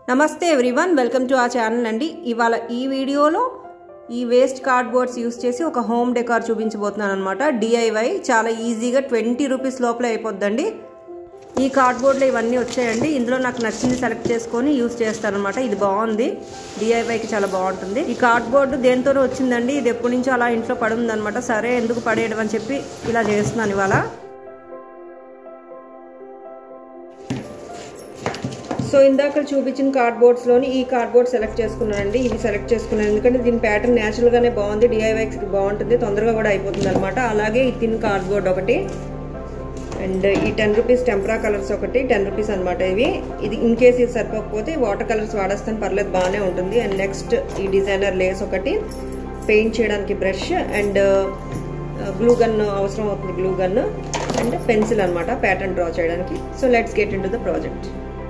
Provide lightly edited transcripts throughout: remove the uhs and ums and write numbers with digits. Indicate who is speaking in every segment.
Speaker 1: నమస్తే everyone, welcome to ఆ channel అండి. ఇవాళ ఈ వీడియోలో ఈ వేస్ట్ కార్డ్బోర్డ్స్ యూస్ చేసి ఒక హోమ్ డెకార్ చూపించబోతున్నాను అనమాట. డిఐవై చాలా ఈజీగా 20 రూపీస్ లోపల అయిపోద్దండి. ఈ కార్డ్బోర్డ్లో ఇవన్నీ వచ్చాయండి. ఇందులో నాకు నచ్చింది సెలెక్ట్ చేసుకొని యూస్ చేస్తాను అనమాట. ఇది బాగుంది, డిఐవైకి చాలా బాగుంటుంది. ఈ కార్డ్బోర్డు దేనితోనూ వచ్చిందండి. ఇది ఎప్పటి నుంచో అలా ఇంట్లో పడుంది అనమాట. సరే ఎందుకు పడేయడం అని చెప్పి ఇలా చేస్తున్నాను ఇవాళ. సో ఇందాక చూపించిన కార్డ్బోర్డ్స్లోని ఈ కార్డ్బోర్డ్ సెలెక్ట్ చేసుకున్నానండి. ఇవి సెలెక్ట్ చేసుకున్నాను ఎందుకంటే దీని ప్యాటర్న్ న్యాచురల్గానే బాగుంది, డిఐవైకి బాగుంటుంది, తొందరగా కూడా అయిపోతుంది అనమాట. అలాగే ఈ థిన్ కార్డ్బోర్డ్ ఒకటి, అండ్ ఈ 10 రూపీస్ టెంపరా కలర్స్ ఒకటి 10 రూపీస్ అనమాట. ఇది ఇన్ కేస్ ఇది సరిపోకపోతే వాటర్ కలర్స్ వాడేస్తాను, పర్లేదు, బాగానే ఉంటుంది. అండ్ నెక్స్ట్ ఈ డిజైనర్ లేస్ ఒకటి, పెయింట్ చేయడానికి బ్రష్, అండ్ గ్లూ గన్ అవసరం అవుతుంది, గ్లూ గన్, అండ్ పెన్సిల్ అనమాట ప్యాటర్న్ డ్రా చేయడానికి. So let's get into the project.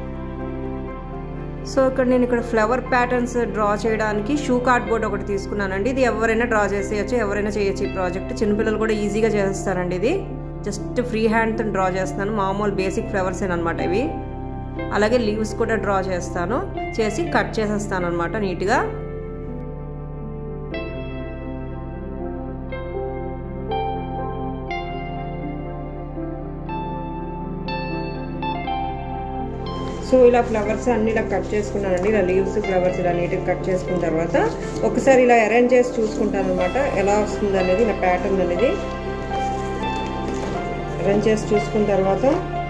Speaker 1: So నేను ఇక్కడ ఫ్లవర్ ప్యాటర్న్స్ డ్రా చేయడానికి షూ కార్డ్బోర్డ్ ఒకటి తీసుకున్నానండి. ఇది ఎవరైనా డ్రా చేసేయచ్చు, ఎవరైనా చేయొచ్చు ఈ ప్రాజెక్ట్. చిన్నపిల్లలు కూడా ఈజీగా చేస్తారండి. ఇది జస్ట్ ఫ్రీ హ్యాండ్తో డ్రా చేస్తున్నాను, మామూలు బేసిక్ ఫ్లవర్స్ అనమాట ఇవి. అలాగే లీవ్స్ కూడా డ్రా చేస్తాను, చేసి కట్ చేసేస్తాను అనమాట నీట్గా. సో ఇలా ఫ్లవర్స్ అన్ని ఇలా కట్ చేసుకున్నానండి. ఇలా లీవ్స్ ఫ్లవర్స్ ఇలా నీట్గా కట్ చేసుకున్న తర్వాత ఒకసారి ఇలా అరేంజ్ చేసి చూసుకుంటాను అనమాట, ఎలా వస్తుంది అనేది, నా ప్యాటర్న్ అనేది అరేంజ్ చేసి చూసుకున్న తర్వాత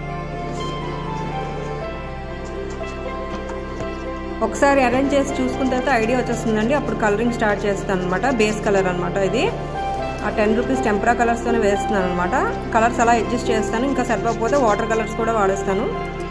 Speaker 1: ఐడియా వచ్చేస్తుందండి. అప్పుడు కలరింగ్ స్టార్ట్ చేస్తాను అనమాట. బేస్ కలర్ అనమాట ఇది. ఆ 10 రూపీస్ టెంపరా కలర్స్తోనే వేస్తున్నాను అనమాట. కలర్స్ అలా అడ్జస్ట్ చేస్తాను, ఇంకా సరిపోకపోతే వాటర్ కలర్స్ కూడా వాడేస్తాను.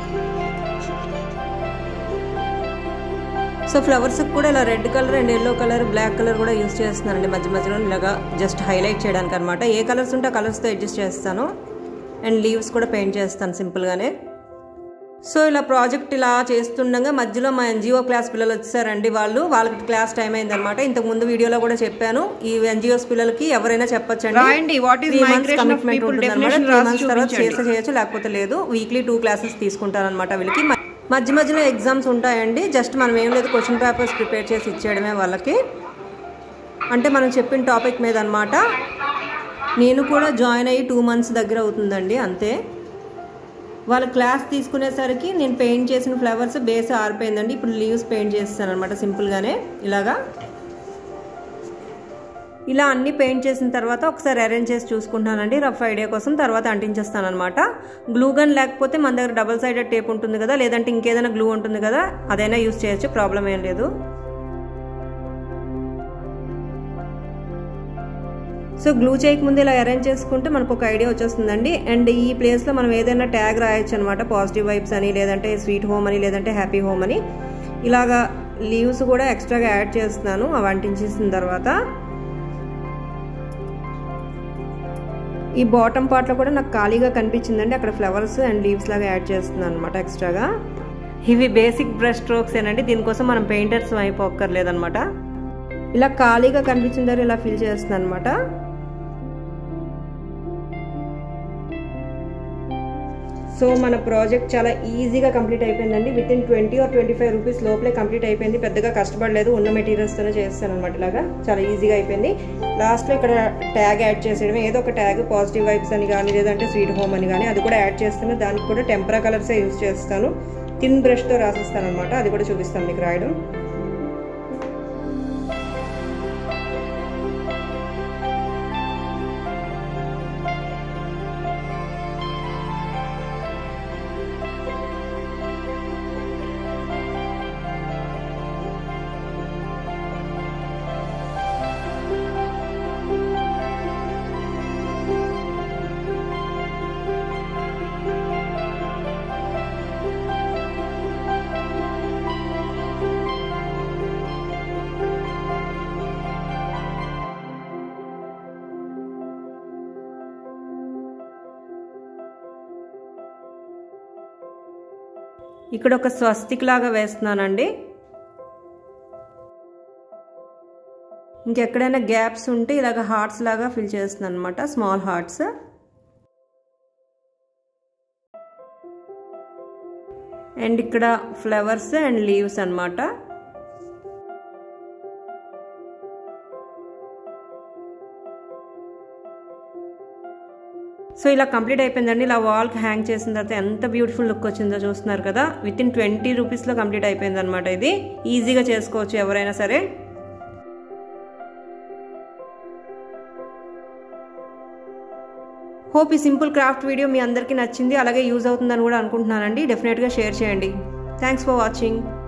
Speaker 1: సో ఫ్లవర్స్కి కూడా ఇలా red colour and yellow colour, black colour కూడా యూస్ చేస్తున్నానండి మధ్య మధ్యలో, ఇలాగా జస్ట్ హైలైట్ చేయడానికి అనమాట. ఏ కలర్స్ ఉంటే ఆ కలర్స్తో అడ్జస్ట్ చేస్తాను. అండ్ లీవ్స్ కూడా పెయింట్ చేస్తాను సింపుల్గానే. సో ఇలా ప్రాజెక్ట్ ఇలా చేస్తుండగా మధ్యలో మా ఎన్జిఓ క్లాస్ పిల్లలు వచ్చారండి. వాళ్ళకి క్లాస్ టైం అయింది అనమాట. ఇంతకు ముందు వీడియోలో కూడా చెప్పాను, ఈ ఎన్జిఓస్ పిల్లలకి ఎవరైనా చెప్పొచ్చండి. 3 months కమిట్మెంట్ ఉంటుంది అనమాట. 3 months తర్వాత చేయొచ్చు, లేకపోతే లేదు. వీక్లీ 2 క్లాసెస్ తీసుకుంటాను అనమాట వీళ్ళకి. మధ్య మధ్యలో ఎగ్జామ్స్ ఉంటాయండి. జస్ట్ మనం ఏం లేదు, క్వశ్చన్ పేపర్స్ ప్రిపేర్ చేసి ఇచ్చేయడమే వాళ్ళకి. అంటే మనం చెప్పిన టాపిక్ మీద అనమాట. నేను కూడా జాయిన్ అయ్యి 2 months దగ్గర అవుతుందండి, అంతే. వాళ్ళ క్లాస్ తీసుకునేసరికి నేను పెయింట్ చేసిన ఫ్లవర్స్ బేస్ ఆరిపోయిందండి. ఇప్పుడు లీవ్స్ పెయింట్ చేస్తాను అనమాట సింపుల్గానే. ఇలా అన్ని పెయింట్ చేసిన తర్వాత ఒకసారి అరేంజ్ చేసి చూసుకుంటానండి రఫ్ ఐడియా కోసం. తర్వాత అంటించేస్తాను అనమాట. గ్లూ గన్ లేకపోతే మన దగ్గర డబుల్ సైడెడ్ టేప్ ఉంటుంది కదా, లేదంటే ఇంకేదైనా గ్లూ ఉంటుంది కదా, అదైనా యూస్ చేయొచ్చు, ప్రాబ్లం ఏం లేదు. సో గ్లూ చేయకముందు ఇలా అరేంజ్ చేసుకుంటే మనకు ఒక ఐడియా వచ్చేస్తుందండి. అండ్ ఈ ప్లేస్లో మనం ఏదైనా ట్యాగ్ రాయొచ్చు అనమాట, పాజిటివ్ వైబ్స్ అని, లేదంటే స్వీట్ హోమ్ అని, లేదంటే హ్యాపీ హోమ్ అని. ఇలాగా లీవ్స్ కూడా ఎక్స్ట్రాగా యాడ్ చేస్తున్నాను అవి అంటించేసిన తర్వాత. ఈ బాటమ్ పార్ట్లో కూడా నాకు ఖాళీగా కనిపించిందండి, అక్కడ ఫ్లవర్స్ అండ్ లీవ్స్ లాగా యాడ్ చేస్తున్నాను అనమాట ఎక్స్ట్రాగా. ఇవి బేసిక్ బ్రష్ స్ట్రోక్స్ ఏనండి, దీనికోసం మనం పెయింటర్స్ అయిపోక్కర్లేదనమాట. ఇలా ఖాళీగా కనిపించిన దగ్గర ఇలా ఫిల్ చేస్తున్నాను అనమాట. సో మన ప్రాజెక్ట్ చాలా ఈజీగా కంప్లీట్ అయిపోయిందండి. విత్ ఇన్ 20 or 25 రూపీస్ లోపలే కంప్లీట్ అయిపోయింది. పెద్దగా కష్టపడలేదు, ఉన్న మెటీరియల్స్తోనే చేస్తాను అనమాట. ఇలాగా చాలా ఈజీగా అయిపోయింది. లాస్ట్లో ఇక్కడ ట్యాగ్ యాడ్ చేసేయడమే, ఏదో ఒక ట్యాగ్, పాజిటివ్ వైబ్స్ అని కానీ, లేదంటే స్వీట్ హోమ్ అని కానీ, అది కూడా యాడ్ చేస్తాను. దానికి కూడా టెంపరా కలర్సే యూజ్ చేస్తాను. థిన్ బ్రష్తో రాసేస్తాను అనమాట, అది కూడా చూపిస్తాను మీకు రాయడం. ఇక్కడ ఒక స్వస్తిక్ లాగా వేస్తున్నానండి. ఇంకెక్కడైనా గ్యాప్స్ ఉంటే ఇలాగ హార్ట్స్ లాగా ఫిల్ చేస్తున్నాను అనమాట, స్మాల్ హార్ట్స్. అండ్ ఇక్కడ ఫ్లవర్స్ అండ్ లీవ్స్ అన్నమాట. సో ఇలా కంప్లీట్ అయిపోయిందండి. ఇలా వాల్కి హ్యాంగ్ చేసిన తర్వాత ఎంత బ్యూటిఫుల్ లుక్ వచ్చిందో చూస్తున్నారు కదా. విత్ ఇన్ 20 రూపీస్లో కంప్లీట్ అయిపోయింది అనమాట. ఇది ఈజీగా చేసుకోవచ్చు ఎవరైనా సరే. హోప్ ఈ సింపుల్ క్రాఫ్ట్ వీడియో మీ అందరికీ నచ్చింది, అలాగే యూజ్ అవుతుందని కూడా అనుకుంటున్నానండి. డెఫినెట్గా షేర్ చేయండి. Thanks for watching.